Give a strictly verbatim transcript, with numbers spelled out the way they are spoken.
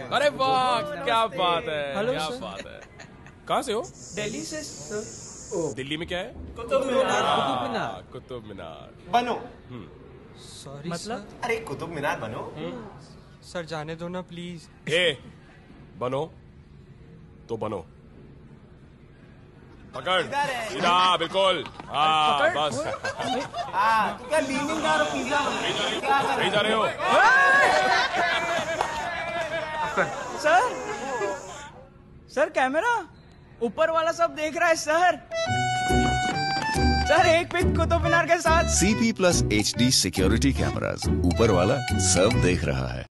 अरे वाह, क्या बात है, हेलो क्या सर। बात है। कहाँ से हो? दिल्ली से सर। दिल्ली में क्या है? कुतुब मीनार। हाँ, कुतुब मीनार। बनो। सॉरी मतलब अरे कुतुब मीनार बनो। सर जाने दो ना प्लीज। ए, बनो तो बनो। पकड़ सीधा, बिल्कुल। हाँ बस। हाँ, तू क्या लीनिंग दार पिज्जा क्या कर कहीं जा रहे हो? सर सर कैमरा ऊपर वाला सब देख रहा है सर। सर एक पिक कुतुब मीनार के साथ। C P plus H D security cameras, ऊपर वाला सब देख रहा है।